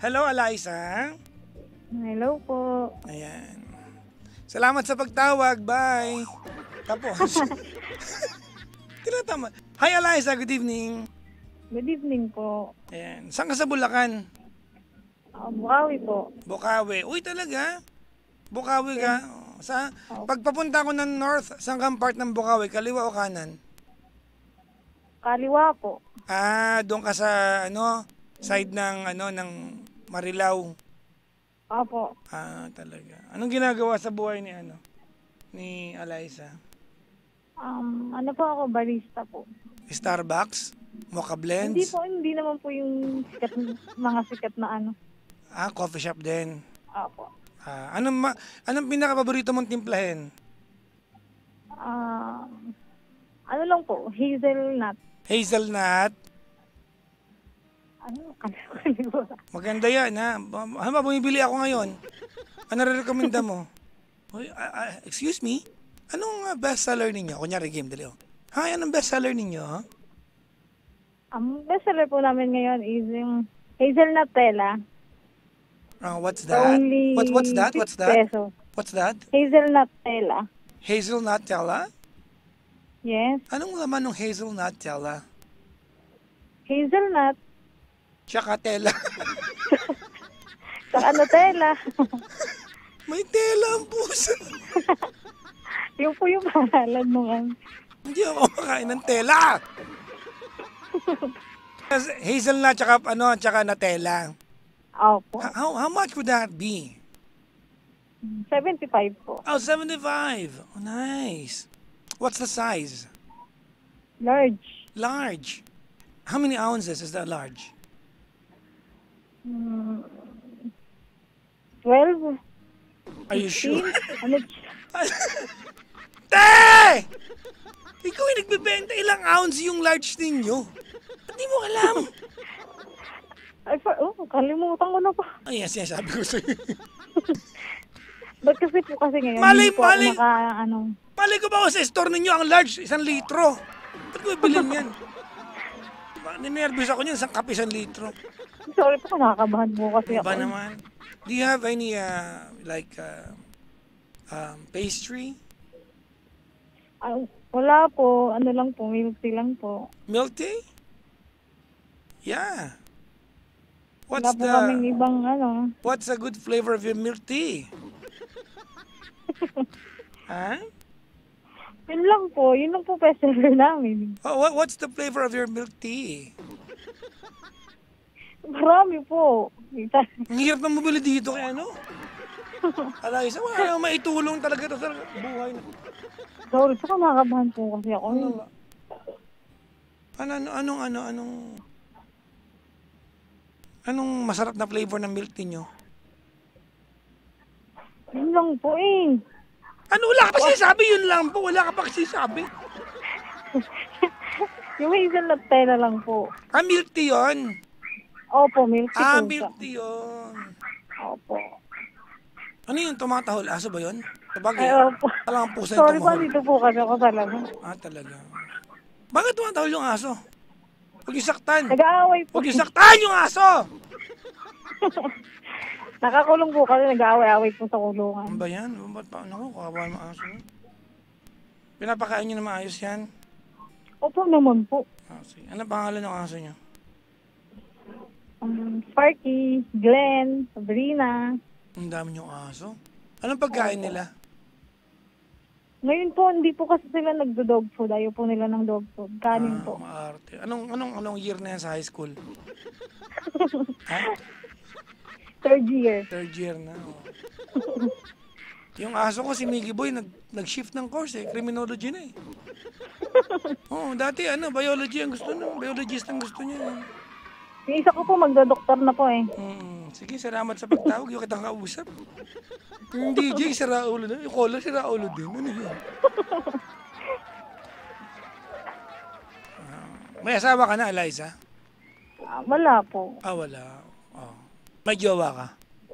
Hello, Eliza. Hello po. Ayan. Salamat sa pagtawag. Bye. Tapos. Tinatama. Hi, Eliza. Good evening. Good evening po. Ayan. Saan ka sa Bulacan? Bukawi po. Bukawi. Uy, talaga? Bukawi ka? Sa pagpapunta ko ng north, saan kang part ng Bukawi? Kaliwa o kanan? Kaliwa po. Doon ka sa side ng ng Marilao. Opo. Talaga. Anong ginagawa sa buhay ni Eliza? Ano po ako, barista po. Starbucks? Mocha blends? Hindi naman po yung mga sikat na ano. Coffee shop din. Opo. Anong pinaka-paborito mong timplahin? Ano lang po, hazelnut. Hazelnut? Kalimutan. Maganda yan, ha? Ano ba, bumibili ako ngayon? Ano re-recommenda mo? Excuse me? Anong bestseller ninyo? Kunyari, game, dali. Hi, anong bestseller ninyo? Ang bestseller po namin ngayon is yung hazelnut tela. What's that? What's that? What's that? Pesos. What's that? Hazelnut tela. Hazelnut tela? Yes. Anong laman ng hazelnut tela? Hazelnut. Tsaka tela. Saka Nutella. May tela ang puso. Yung po yung pangalan nung Hindi ako makain ng tela. Hazelnut tsaka Nutella. Opo. How much would that be? 75 po. Oh, 75. Oh, nice. What's the size? Large. Large. How many ounces is that large? 12. Are you sure? Ano? Te! Ikaw yung nagbibenta, ilang ounce yung large ninyo? Ba't di mo alam? Kalimutan ko na pa. Ay, yes, sabi ko sa'yo. Ba't kasi ngayon, Malay, hindi po ako Malay ko ba ako sa store ninyo ang large, 1 litro? Ba't ko bilhin yan? Ninervous ako niyan, 1 kape, 1 litro. Sorry po, nakakabahan po kasi ako. Ba naman? Do you have any, pastry? Wala po. Ano lang po, milk tea lang po. Milk tea? Yeah. Wala po kaming ibang What's a good flavor of your milk tea? Yun lang po. Yun lang po bestseller namin. What's the flavor of your milk tea? Marami po. Ang hirap na mabili dito kaya Eliza, wala nang maitulong talaga ito sa buhay na. Sorry po, nakakabahan po kasi ako. Anong masarap na flavor ng milk tea nyo? Yun lang po eh. Wala ka pa sinasabi? Yun lang po. Wala ka pa sinasabi. Yung hazelnut tela lang po. Milk tea yun? Opo, milk tea po. Milk tea yun. Opo. Ano yun? Tumatahol? Aso ba yun? Sabagay. Opo. Talagang pusa yung Sorry po, tumahol. dito po kasi ako talaga. Talaga. Bakit tumatahol yung aso? Huwag yung saktan. Nag-aaway po. Huwag yung saktan yung aso! Nakakulong po kasi nag-aaway-aaway po sa kulungan. Ano ba yan? Ba't pa? Kawawa yung aso. Pinapakain nyo na maayos yan? Opo naman po. Sige. Ano pangalan ng aso nyo? Sparky, Glenn, Sabrina. Ang dami yung aso. Anong pagkain nila? Ngayon po, hindi po kasi sila nagdo-dog food. Ayaw po nila ng dog food. Kanin po. Maarte. Anong year na yan sa high school? Third year. Third year na. Yung aso ko, si Mickey Boy, nag-shift ng course Criminology na dati biology ang gusto niya. Biologist ang gusto niya. Yung isa ko po, magdo-doktor na po eh. Sige, salamat sa pagtawag. Yung kitang kausap. Yung DJ, sira ulo na. Yung caller, sira ulo din. Ano yun? May asawa ka na, Eliza? Wala po. Wala. May jowa ka?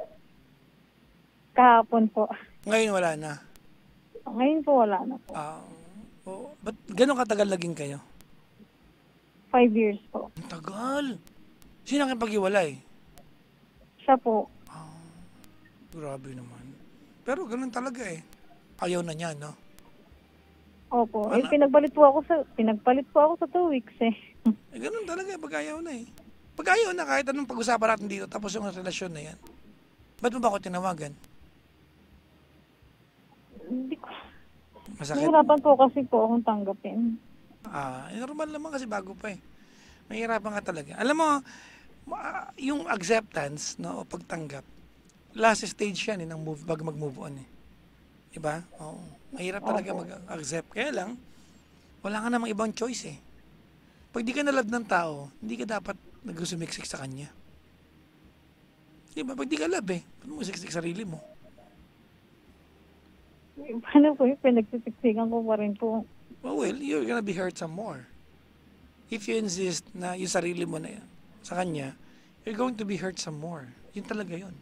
Kahapon po. Ngayon wala na? Ngayon po wala na po. Ba't gano'ng katagal naging kayo? 5 years po. Ang tagal. Sino ang pag-iwalay? Siya Siya po. Grabe naman. Pero ganun talaga eh. Ayaw na niya, no? Opo. Ano? Pinagpalit po ako sa 2 weeks eh. Ganun talaga, pag ayaw na eh. Pag ayaw na, kahit anong pag-usapan natin dito, tapos yung relasyon na yan. Ba't mo ba ako tinawagan? Hindi ko. Masakit? Nahirapan po kasi po akong tanggapin. Normal naman kasi bago pa eh. Mahirapan ka talaga. Alam mo, yung acceptance, no, o pagtanggap, last stage yan eh, ng bago mag-move on eh. Diba? Oo. Mahirap talaga mag-accept. Kaya lang, wala ka namang ibang choice eh. Pag di ka na-love ng tao, hindi ka dapat nagsumiksik sa kanya. Diba? Pag di ka love eh, paano mo siksik sarili mo? Paano po yung pinagsisiksikan ko pa rin po? Well, you're gonna be hurt some more. If you insist na yung sarili mo na yan, sa kanya, you're going to be hurt some more. Yun talaga yun.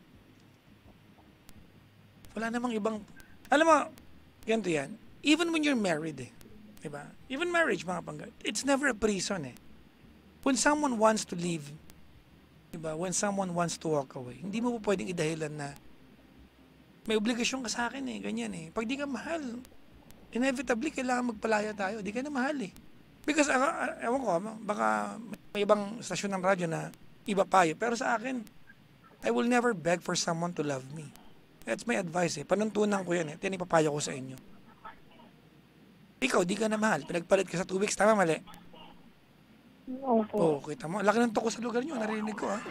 Wala namang ibang... Alam mo, ganito yan. Even when you're married eh. Diba? Even marriage, mga panggat, it's never a prison eh. When someone wants to leave, diba? When someone wants to walk away, hindi mo po pwedeng idahilan na may obligasyon ka sa akin eh, ganyan eh. Pag di ka mahal, inevitably kailangan magpalaya tayo. Di ka na mahal eh. Because, ewan ko, baka may ibang stasyon ng radyo na iba pa yun. Pero sa akin, I will never beg for someone to love me. That's my advice eh. Panuntunan ko yan eh. Tinipapayo ko sa inyo. Ikaw, di ka na mahal. Pinagpalit ka sa 2 weeks. Tama, mali? Opo. Kita mo. Laki ng toko sa lugar nyo. Narinig ko ha.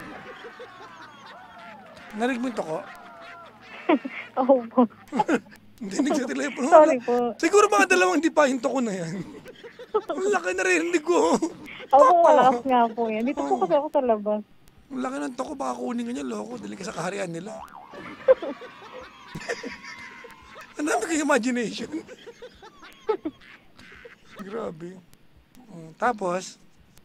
Narinig mo yung toko? Opo. Dinig sa telepono. Sorry po. Siguro mga 2 di pa yung toko na yan. Ang laki narinig ko. Ako malakas nga po yan. Dito po kasi ako sa labas. Ang laki ng toko. Baka kunin ka niya, loko. Dali ka sa kaharian nila. Ang dami kang imagination. Grabe. Tapos,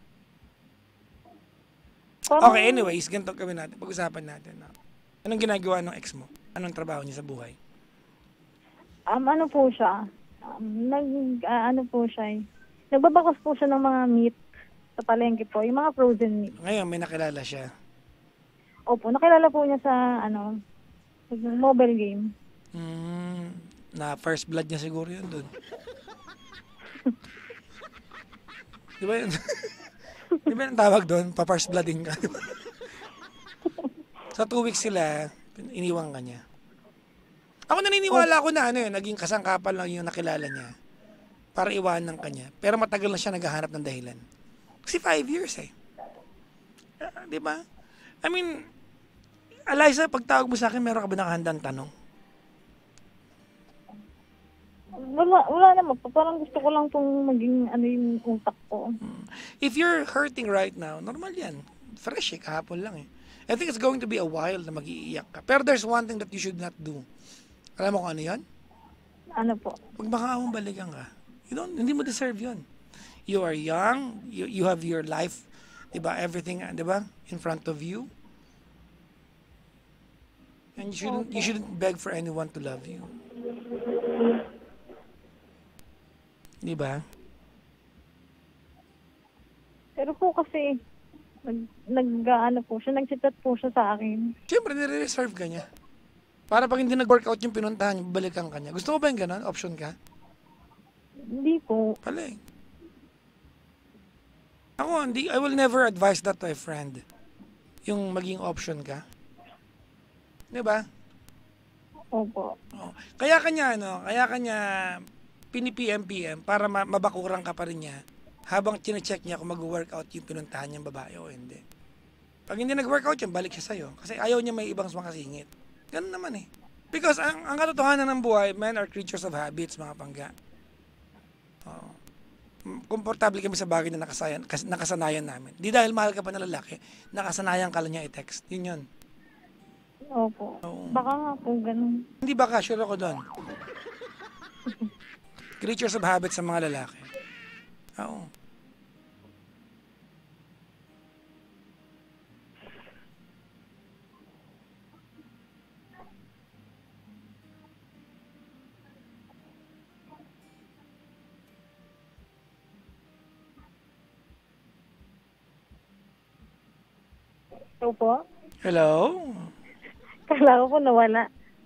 Parang, okay, anyways, ganito kami natin. Pag-usapan natin. Anong ginagawa ng ex mo? Anong trabaho niya sa buhay? ano po siya? Ano po siya eh. Nagbabakas po siya ng mga meat sa palengke po. Yung mga frozen meat. Ngayon, may nakilala siya. Opo, nakilala po niya sa, mobile game. Na first blood niya siguro yun doon. Di ba yun? Di ba yung tawag doon? Pa-first blooding ka. Diba? Sa 2 weeks sila, iniwan ka niya. Ako naniniwala ako na naging kasangkapan lang yung nakilala niya para iwanan ka niya. Pero matagal na siya naghahanap ng dahilan. Kasi 5 years eh. Di ba? I mean, Eliza, pag tawag mo sa akin, meron ka ba nakahandang tanong? Wala naman po. Parang gusto ko lang pong maging yung utak ko. If you're hurting right now, normal yan. Fresh eh, kahapon lang eh. I think it's going to be a while na mag-iiyak ka. Pero there's one thing that you should not do. Alam mo kung ano yan? Ano po? Pag makaawang balikan ka, hindi mo deserve yun. You are young, you have your life, diba? Everything, diba? In front of you. And you shouldn't beg for anyone to love you. Diba? Pero po kasi, nag-chat po siya sa akin. Siyempre, nire-reserve ka niya. Para pag hindi nag-workout yung pinuntahan niya, balikan ka niya. Gusto mo ba yung gano'n? Option ka? Hindi po. Pala eh. Ako, I will never advise that to a friend. Yung maging option ka. Diba? Opo. Oh. Kaya kanya pini-PM para mabakuran ka pa rin niya habang chine-check niya kung mag-workout yung pinuntahan niyang babae o hindi. Pag hindi nag-workout yun, balik siya sa'yo. Kasi ayaw niya may ibang makasingit. Ganun naman eh. Because ang katotohanan ng buhay, men are creatures of habits, mga pangga. Oh. Komportable kami sa bagay na nakasanayan namin. Di dahil mahal ka pa na lalaki, nakasanayan ka lang niya i-text. Yun yun. Opo. Oo. Baka nga po ganun. Hindi ba ka? Sure ako doon. Creatures of habits sa mga lalaki. Oo. So po? Hello? Kala ko po nawala.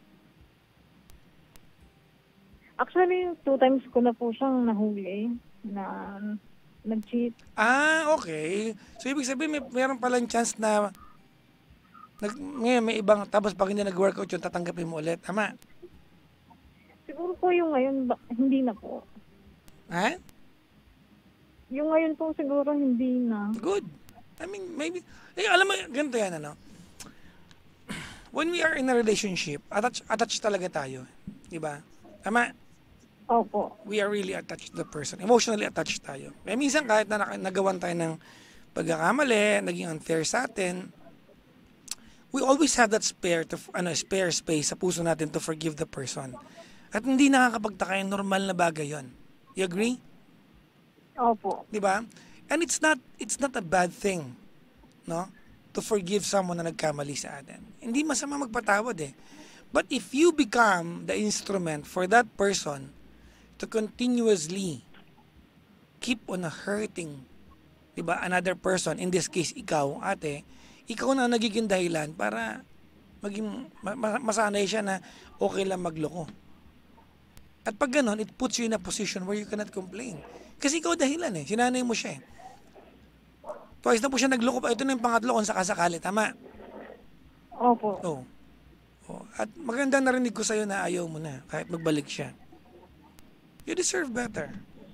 Actually, 2 times ko na po siyang nahuli na nag-cheat. Okay. So, ibig sabihin, meron palang chance na ngayon may ibang, tapos pag hindi nag-workout yun, tatanggapin mo ulit. Tama? Siguro po yung ngayon, hindi na po. Ha? Yung ngayon po siguro hindi na. Good. I mean, maybe, alam mo, ganito yan, ano? When we are in a relationship, attached talaga tayo. Diba? Tama? Opo. We are really attached to the person. Emotionally attached tayo. Kaya minsan kahit na nagawan tayo ng pagkakamali, naging unfair sa atin, we always have that spare space sa puso natin to forgive the person. At hindi nakakapagtaka yung normal na bagay yon. You agree? Opo. Di ba? And it's not a bad thing, no? To forgive someone na nagkamali sa atin. Hindi masama magpatawad eh. But if you become the instrument for that person to continuously keep on hurting, di ba, another person, in this case ikaw, ate, ikaw na nagiging dahilan para maging masanay siya na okay lang magloko. At pag ganon, it puts you in a position where you cannot complain. Kasi ikaw dahilan eh, sinanay mo siya eh. Twice na po siya nagloko pa, ito na yung pangatlo kung sakasakali, tama? Opo. Oo. At maganda narinig ko sa'yo na ayaw mo na, kahit magbalik siya. You deserve better.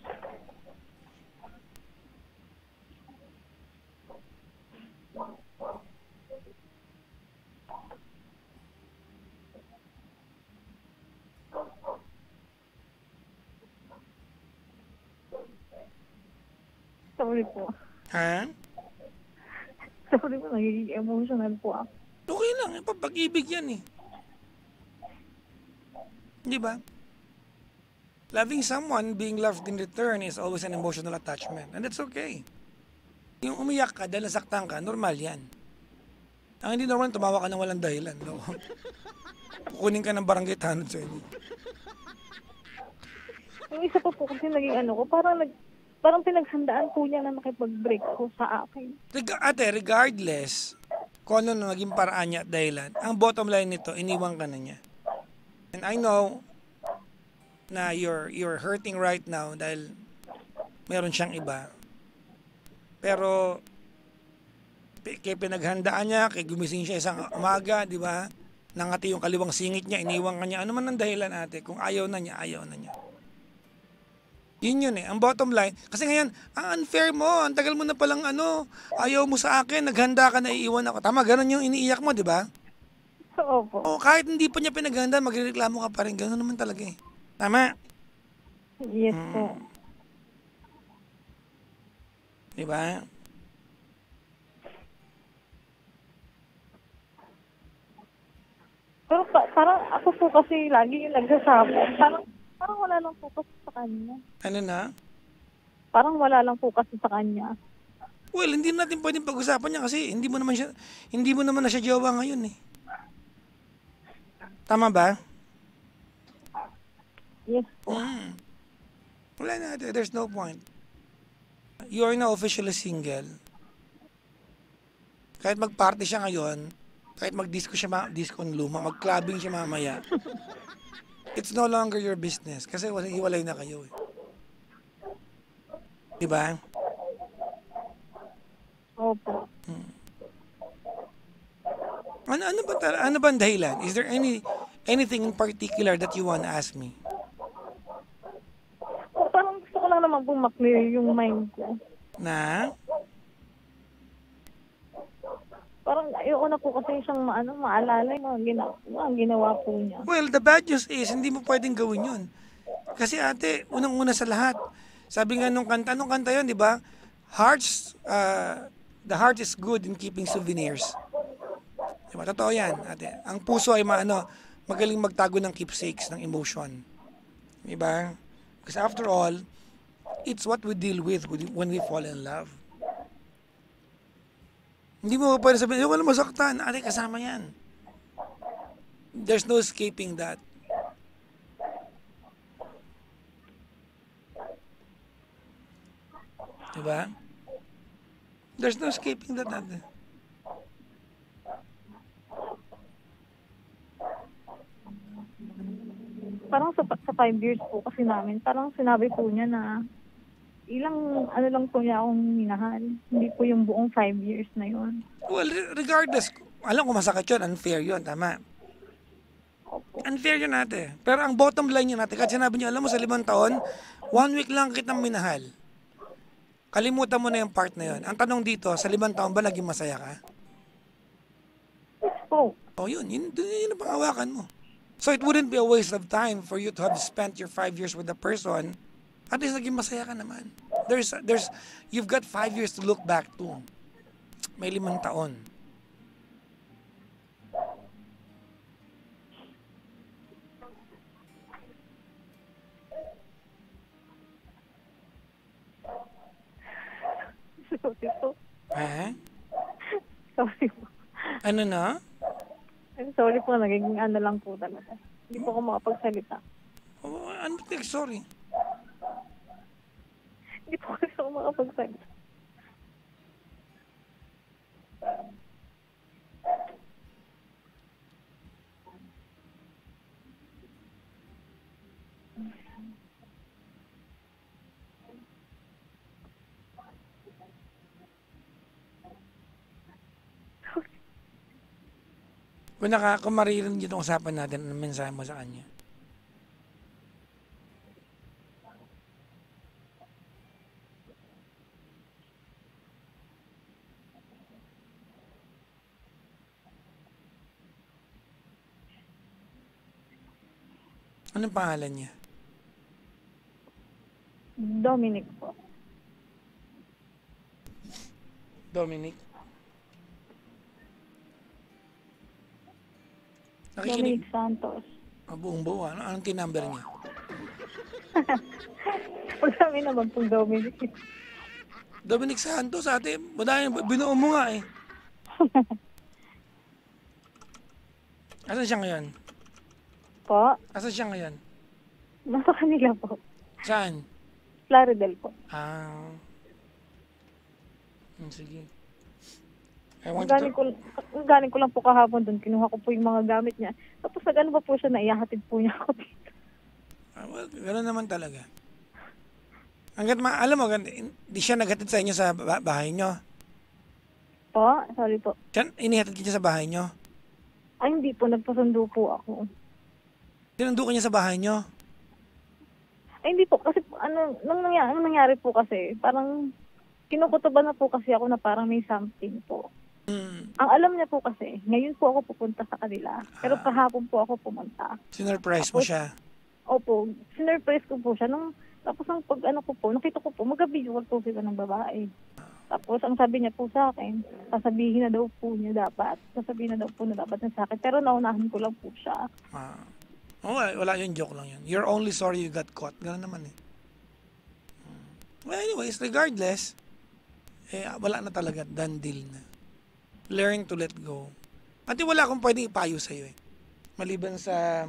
Sorry po. Ha? Sorry po, nagiging emotional po ako. Okay lang, pag-ibig yan eh. Di ba? Loving someone, being loved in return is always an emotional attachment. And that's okay. Yung umiyak ka dahil nasaktan ka, normal yan. Ang hindi normal, tumawa ka ng walang dahilan. No? Kukunin ka ng barangay tanod sa inyo. Yung isa pa po kasi naging ko, parang pinaghandaan po niya na makipag-break ko sa akin. Ate, regardless kung ano na naging paraan niya at dahilan, ang bottom line nito, iniwan ka na niya. And I know na you're hurting right now dahil meron siyang iba. Pero kaya pinaghandaan niya, kaya gumising siya isang umaga, di ba? Nangati yung kaliwang singit niya, iniwan ka niya. Ano man ang dahilan, ate? Kung ayaw na niya, ayaw na niya. Yun eh. Ang bottom line, kasi ngayon, unfair mo. Ang tagal mo na palang ayaw mo sa akin, naghanda ka na iiwan ako. Tama, ganun yung iniiyak mo, di ba? Opo. O kahit hindi pa niya pinaghanda, magreklamo ka pa rin. Ganun naman talaga eh. Tama? Yes po. Di ba? Pero parang ako po kasi lagi yung nagsasabi. Parang wala lang po kasi sa kanya. Ano na? Parang wala lang po kasi sa kanya. Well, hindi natin pwedeng pag-usapan niya kasi hindi mo naman na siya jowa ngayon eh. Tama ba? Yes po. Wala na, there's no point. You are now officially single. Kahit mag-party siya ngayon, kahit mag-disco siya, disco ng luma, mag-clubbing siya mamaya, it's no longer your business kasi hiwalay na kayo eh. Diba? Opo. Ano ba ang dahilan? Is there anything in particular that you want to ask me? Parang gusto ko lang naman pong maklear yung mind ko. Na? Parang ayoko na po kasi siyang maalala yung mga ginawa po niya. Well, the bad news is, hindi mo pwedeng gawin yun. Kasi ate, unang-una sa lahat, sabi nga nung kanta yun, di ba? The heart is good in keeping souvenirs. Diba? Totoo yan, ate. Ang puso ay magaling magtago ng keepsakes, ng emotion. Diba? Because after all, it's what we deal with when we fall in love. Hindi mo pwede sabihin, wala masaktan. Ate, kasama yan. There's no escaping that. Diba? There's no escaping that, ate. parang sa 5 years po kasi namin, parang sinabi po niya na ilang ano lang po niya akong minahal. Hindi po yung buong 5 years na yun. Well, regardless, alam ko masakit yun, unfair yun, tama. Opo. Unfair yun natin. Pero ang bottom line yun natin, kasi sinabi niyo, alam mo, sa 5 taon, 1 week lang kitang minahal. Kalimutan mo na yung part na yun. Ang tanong dito, sa 5 taon ba naging masaya ka? Po. Oh, yun ang pangawakan mo. So it wouldn't be a waste of time for you to have spent your 5 years with a person. At least naging masaya ka naman. You've got 5 years to look back to. May 5 taon. Sorry po. Ha? Sorry po. Ano na? I'm sorry po, naging ano lang po talaga. Hindi po ako makapagsalita. Oh, ano sorry? Hindi po kasi ako makapagsalita. Kung maririnig yung usapan natin, anong mensahe mo sa kanya? Anong pangalan niya? Dominic po. Dominic? Dominic Santos. Buong buo. Anong tinumber niya? Marami naman pong Dominic. Dominic Santos, ate. Binuo mo nga eh. Asan siya ngayon? Po? Asan siya ngayon? Nasa kanila po. Saan? Plaridel po. Sige. Ang galing ko lang po kahapon doon. Kinuha ko po yung mga gamit niya. Tapos nag-ano ba po siya na iyahatid po niya ako dito. Well, gano'n naman talaga. Alam mo, di siya naghatid sa inyo sa bahay nyo? Po? Sorry po. Inihatid ka niya sa bahay nyo? Ay, hindi po. Nagpasundo po ako. Sinundo ka niya sa bahay nyo? Ay, hindi po. Kasi nung nangyari po kasi, parang kinukutuban na po kasi ako na parang may something po. Ang alam niya po kasi, ngayon po ako pupunta sa kanila. Pero kahapon po ako pumunta. Sinurprise mo siya? Opo. Sinurprise ko po siya. Tapos ang nakita ko po, mag-video po sila ng babae. Tapos ang sabi niya po sa akin, sasabihin na daw po niya dapat na sa akin. Pero naunahan ko lang po siya. Wala yun, joke lang yun. You're only sorry you got caught. Ganun naman eh. Well, anyways, regardless, wala na talaga, done deal na. Learn to let go. At wala akong pwedeng ipayo sa'yo eh. Maliban sa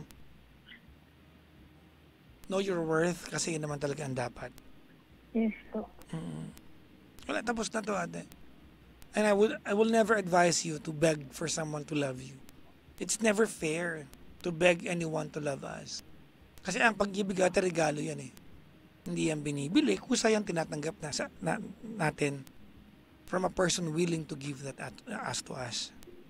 know your worth, kasi yun naman talaga ang dapat. Yes po. Wala, tapos na to, ate. And I will never advise you to beg for someone to love you. It's never fair to beg anyone to love us. Kasi ang pag-ibig at regalo yan eh. Hindi yan binibili, kusa yan tinatanggap natin from a person willing to give that to us.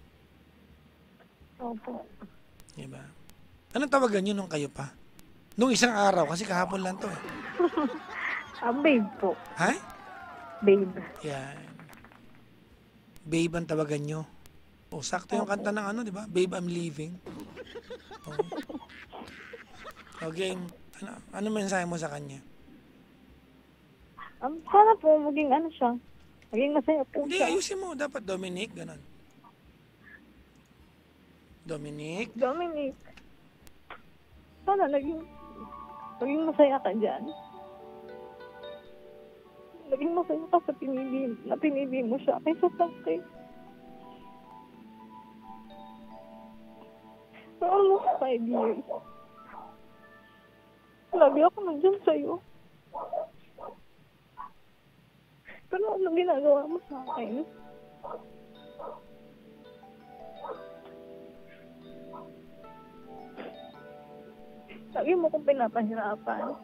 Opo. Diba? Anong tawagan nyo nung kayo pa? Nung isang araw, kasi kahapon lang to eh. Babe po. Ha? Babe. Yan. Babe ang tawagan nyo. Sakto yung kanta ng di ba? Babe, I'm leaving. Okay. Ano mensahe mo sa kanya? Sana po maging siya. Maging masaya po Hindi, siya. ayusin mo. Dapat Dominic, ganon. Dominic? Sana naging masaya ka dyan. Naging masaya ka sa pinili mo siya kaysa sa akin. For almost 5 years. Lagi ako nandiyan sa'yo. Pero ano ginagawa mo sa akin? Lagi mo kong pinapahirapan.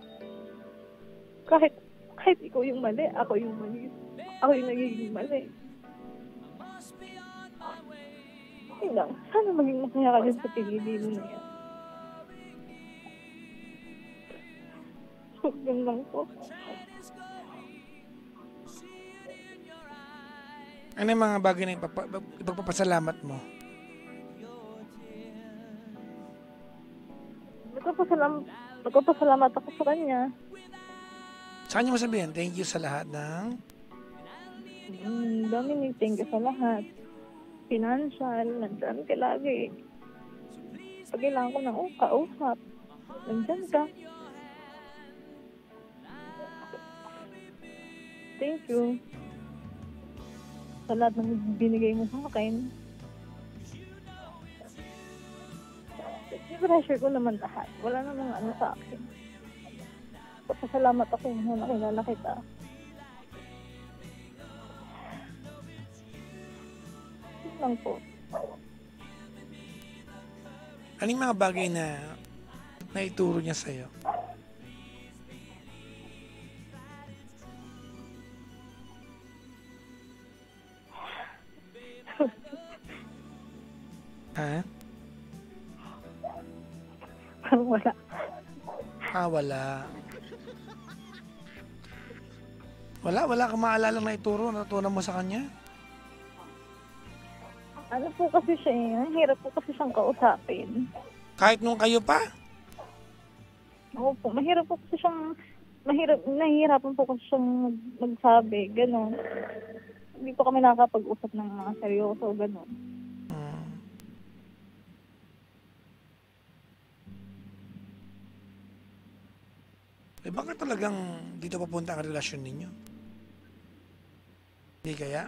Kahit ikaw yung mali, ako yung mali. Ako yung nagiging mali. Yun lang. Sana maging masaya ka dyan sa pinili mo na yan. Yun lang po. Ano yung mga bagay na ipagpapasalamat mo? Nagpapasalamat ako sa kanya. Saan niyo masabihin? Thank you sa lahat ng... Dominic, thank you sa lahat. Financial, nandyan ka lagi. Pag kailangan ko ng kausap, nandyan ka. Thank you. Sa lahat ng binigay mo sa akin. I-pressure ko naman lahat. Wala namang ano sa akin. Pasalamat ako na nakilala kita. Yun lang po. Ano yung mga bagay na naituro niya sa'yo? Ha? Parang wala. Wala. Wala kang maalala na ituro, natutunan mo sa kanya? Ano po kasi siya eh. Hirap po kasi siyang kausapin. Kahit nung kayo pa? Oo po. Mahirap po kasi siyang... Nahihirapan po kasi siyang magsabi. Ganon. Hindi po kami nakakapag-usap ng mga seryoso. Ganon. Eh bakit talagang dito papunta ang relasyon ninyo? Hindi kaya?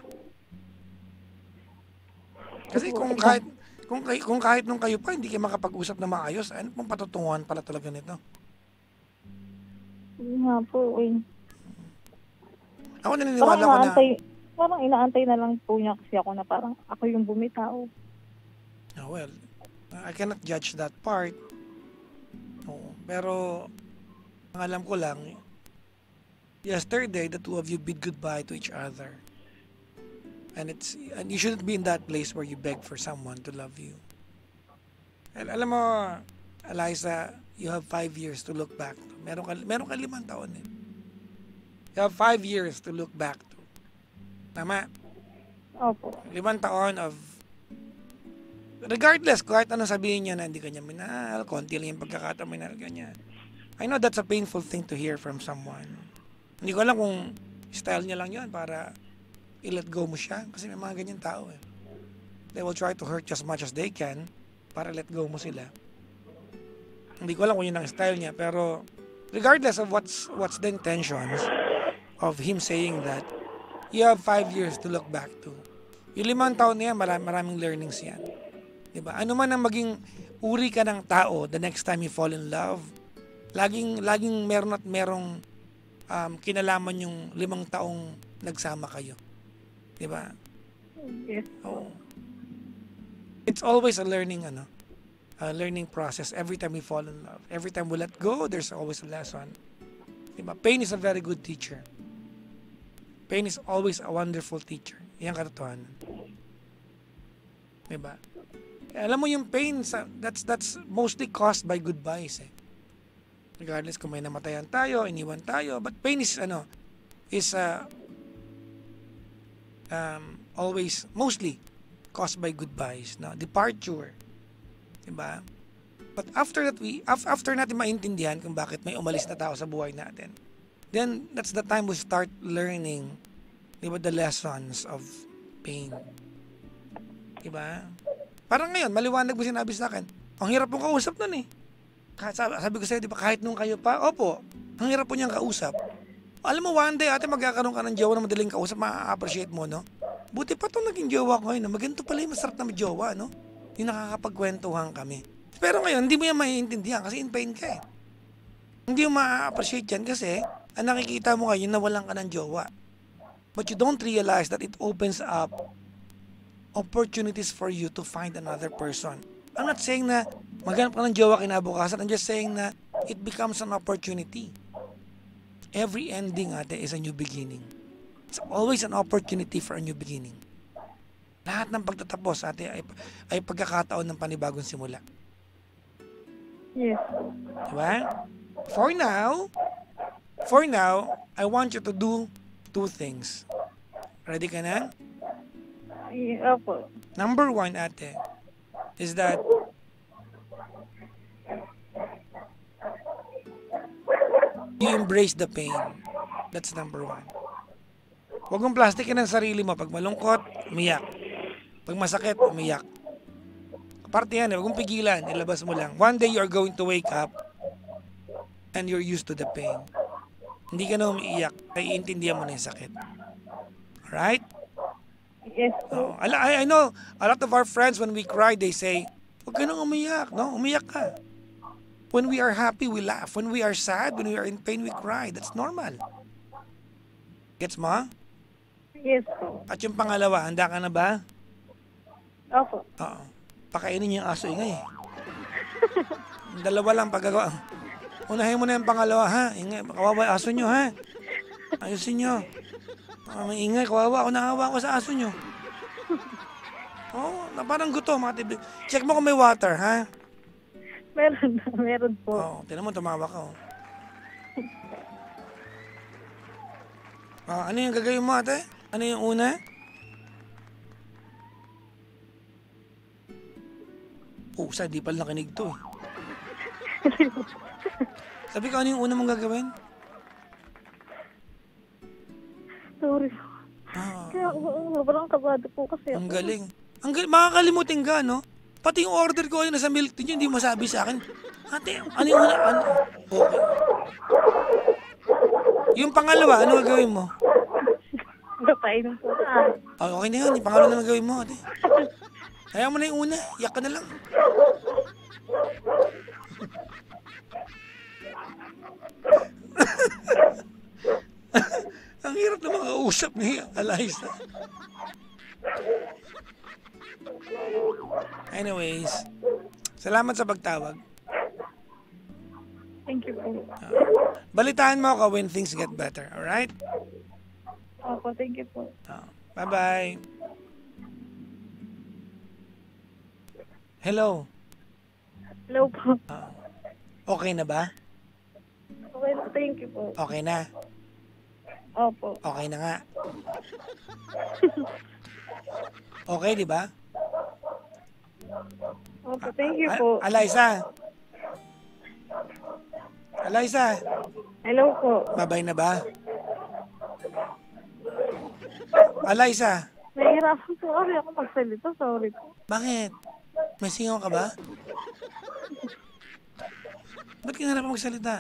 Kasi kung kahit nung kayo pa hindi kayo makapag-usap na maayos, ano pong patutunguhan pala talaga nito? Hindi nga po eh. Ako naniniwala ko na... Parang inaantay na lang po niya kasi ako na parang ako yung bumitaw. Well, I cannot judge that part. Pero ang alam ko lang, yesterday, the two of you bid goodbye to each other. And you shouldn't be in that place where you beg for someone to love you. And alam mo, Eliza, you have 5 years to look back to. Meron ka 5 taon eh. You have 5 years to look back to. Tama? Opo. 5 taon of... Regardless, kahit anong sabihin niya na hindi kanya minahal, konti lang yung pagkakataon minahal kanya. I know that's a painful thing to hear from someone. Hindi ko alam kung style niya lang yun para i-let go mo siya. Kasi may mga ganyan tao eh. They will try to hurt you as much as they can para let go mo sila. Hindi ko alam kung yun ang style niya. Pero regardless of what's the intentions of him saying that, you have 5 years to look back to. Yung 5 taon na yan, maraming learnings yan. Diba? Ano man ang maging uri ka ng tao the next time you fall in love, laging meron at merong kinalaman yung 5 taong nagsama kayo. Diba? Yes. Oh. It's always a learning process every time we fall in love. Every time we let go, there's always a lesson. Diba? Pain is a very good teacher. Pain is always a wonderful teacher. Yan katotohanan. Diba? Alam mo yung pain, that's mostly caused by goodbyes eh. Regardless kung may namatayan tayo, iniwan tayo, but pain is always, mostly caused by goodbyes, no? Departure. Diba? But after natin maintindihan kung bakit may umalis na tao sa buhay natin, then that's the time we start learning, diba, the lessons of pain. Diba? Parang ngayon, maliwanag mo sinabi sa akin, ang hirap mong kausap nun eh. Sabi ko sa'yo, diba, kahit nung kayo pa, opo, ang hirap po niyang kausap. Alam mo, one day, ate, magkakaroon ka ng jowa na madaling kausap, ma-appreciate mo, no? Buti pa itong naging jowa ko ngayon, no? Maganto pala yung masarap na jowa, no? Yung nakakapagkwentuhan kami. Pero ngayon, hindi mo yan maiintindihan kasi in pain ka eh. Hindi mo ma-appreciate yan kasi ang nakikita mo ngayon na walang ka ng jowa. But you don't realize that it opens up opportunities for you to find another person. I'm not saying na maghanap ka ng jowa kinabukasan. I'm just saying na it becomes an opportunity. Every ending, ate, is a new beginning. It's always an opportunity for a new beginning. Lahat ng pagtatapos, ate, ay pagkakataon ng panibagong simula. Yes. Diba? For now, I want you to do 2 things. Ready ka na? Opo. Number 1, ate, is that you embrace the pain. That's number 1. Huwag mong plastikin ang sarili mo. Pag malungkot, umiyak. Pag masakit, umiyak. Parte yan, huwag mong pigilan. Ilabas mo lang. One day, you're going to wake up and you're used to the pain. Hindi ka na umiiyak. Naiintindihan mo na yung sakit. Alright? Yes. Oh, I know, a lot of our friends, when we cry, they say, huwag ka nang umiyak. No? Umiyak ka. When we are happy, we laugh. When we are sad, when we are in pain, we cry. That's normal. Gets mo? Yes po. At yung pangalawa, handa ka na ba? Opo. Oo. Pakainin niyo yung aso, ingay. Dalawa lang pagkagawa. Unahin mo na yung pangalawa, ha? Ingay, kawawa yung aso nyo, ha? Ayusin nyo. May ingay, kawawa ako, naawa ako sa aso nyo. Na parang gutom, mga tibi. Check mo kung may water, ha? Meron po. Oo, tinan mo, tumawa ka, oh. Ano yung gagawin mo, ate? Ano yung una? Di pala nakinig to, eh. Sabi ko, ano yung una mong gagawin? Sorry po. Kaya sobrang kabado po kasi Ang galing. Makakalimutin ka, no? Pati yung order ko ay nasa milk tea, hindi masabi sa akin. Ate, ano yung una? Okay. Yung pangalawa, ano gagawin mo? Napainom po na. Okay na yun. Yung pangalawa na gagawin mo, ate. Kaya mo na yung una. Iyak ka na lang. Ang hirap na makausap ni Eliza. Anyways, salamat sa pagtawag. Thank you po. Balitaan mo ako when things get better, alright? Opo, thank you po. Bye-bye. Hello. Hello po. Okay na ba? Okay, thank you po. Okay na. Opo. Okay na nga. Okay, di ba? Opo, thank you po. Eliza. Eliza. Hello po. Babay na ba? Eliza. Nahihirapan po kasi ako magsalita. Sorry po. Bakit? May singaw ka ba? Ba't ka nahirapan magsalita?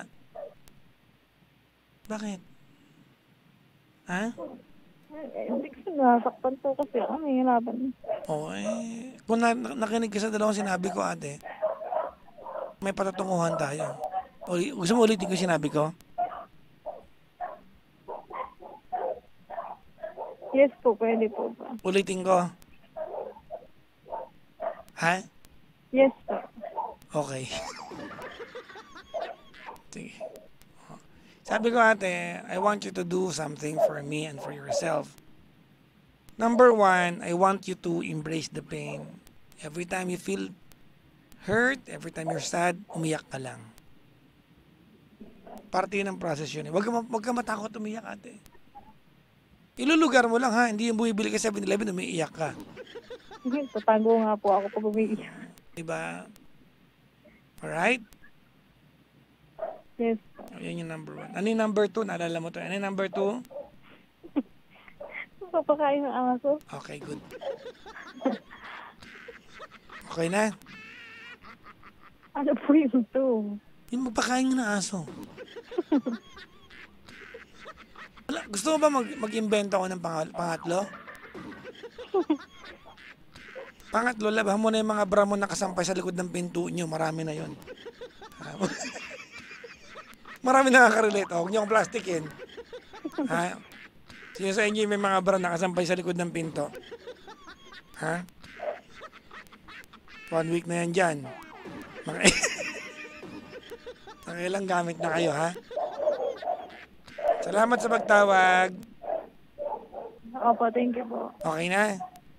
Bakit? Ha? Hindi kasi nasaktan po kasi ako. Nahihirapan. Kung nakinig ka sa dalawang sinabi ko, ate, may patatunguhan tayo. Gusto mo ulitin ko sinabi ko? Yes po, pwede po ba? Ulitin ko. Ha? Yes po. Okay. Sige. Sabi ko, ate, I want you to do something for me and for yourself. Number 1, I want you to embrace the pain. Every time you feel hurt, every time you're sad, umiyak ka lang. Parte yun ng process yun. Huwag ka matakot umiyak, ate. Ilulugar mo lang, ha? Hindi yung bumibili ka sa 7-Eleven, umiiyak ka. Tatago nga po ako pag umiiyak. Diba? Alright? Yes. Yan yung number 1. Ano yung number 2? Naalala mo to? Ano yung number 2? Papakain ng aso. Okay, good. Okay na? Ano po yung to? Yung magpakain ng aso. Gusto mo ba mag-invento ako ng pangatlo? Pangatlo, labahan mo na yung mga bra mo nakasampay sa likod ng pinto nyo. Marami na yon. Marami nakaka-relate. Huwag niyo akong plastikin. Ha? Sino sa inyo may mga bra nakasampay sa likod ng pinto? Ha? 1 week na yan dyan. Pakilang gamit na kayo, ha? Salamat sa pagtawag. Opo, thank you po. Okay na?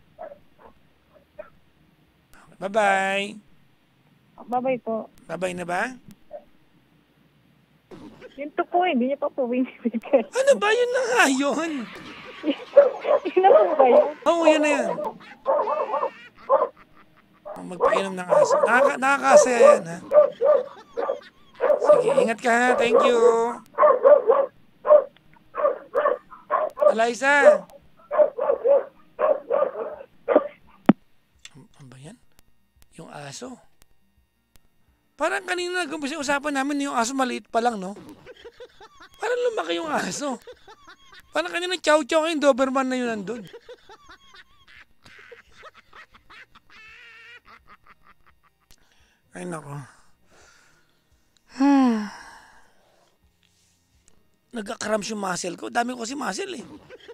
Bye-bye. Bye-bye po. Bye-bye na ba? Yun to po, hindi niya pa po binibigay. Ano ba? Yun na nga yun. Yun na po ba yun? Oo, yun na yan. Magpainom ng aso. Nakakasaya yan, ha? Sige, ingat ka, ha? Thank you. Eliza! Ano ba yan? Yung aso. Parang kanina usapan namin yung aso maliit pa lang, no? Parang lumaki yung aso. Parang kanina chow-chow yung Doberman na yun nandun. Ay, nako. Nagka-cramps yung muscle ko. Dami ko kasi muscle eh.